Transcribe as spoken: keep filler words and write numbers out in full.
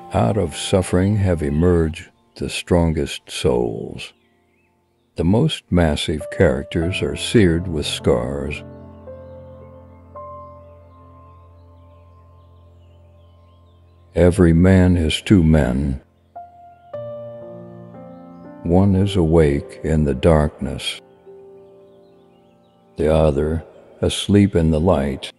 Out of suffering have emerged the strongest souls. The most massive characters are seared with scars. Every man has two men. One is awake in the darkness, the other asleep in the light.